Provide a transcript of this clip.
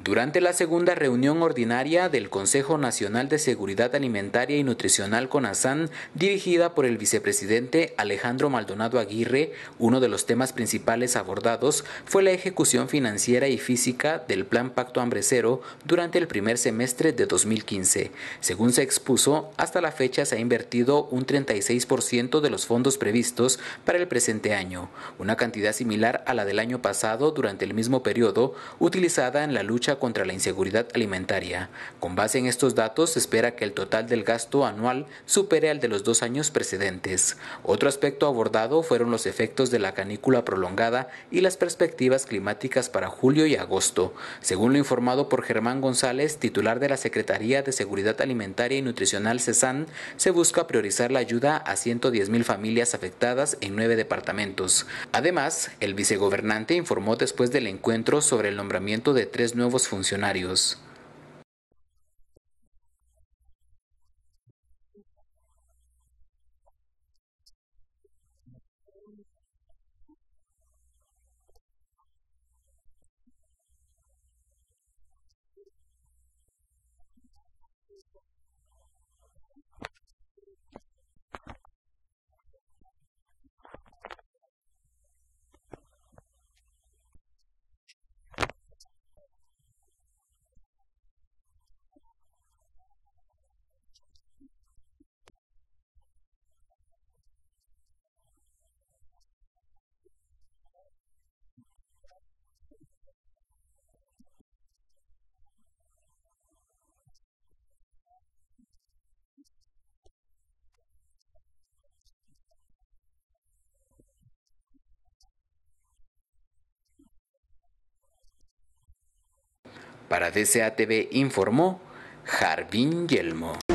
Durante la segunda reunión ordinaria del Consejo Nacional de Seguridad Alimentaria y Nutricional CONASAN, dirigida por el vicepresidente Alejandro Maldonado Aguirre, uno de los temas principales abordados fue la ejecución financiera y física del Plan Pacto Hambre Cero durante el primer semestre de 2015. Según se expuso, hasta la fecha se ha invertido un 36% de los fondos previstos para el presente año, una cantidad similar a la del año pasado durante el mismo periodo, utilizada en la lucha contra la inseguridad alimentaria. Con base en estos datos, se espera que el total del gasto anual supere al de los 2 años precedentes. Otro aspecto abordado fueron los efectos de la canícula prolongada y las perspectivas climáticas para julio y agosto. Según lo informado por Germán González, titular de la Secretaría de Seguridad Alimentaria y Nutricional CESAN, se busca priorizar la ayuda a 110,000 familias afectadas en 9 departamentos. Además, el vicegobernante informó después del encuentro sobre el nombramiento de 3 nuevos funcionarios. Para DCATV informó Jarvin Yelmo.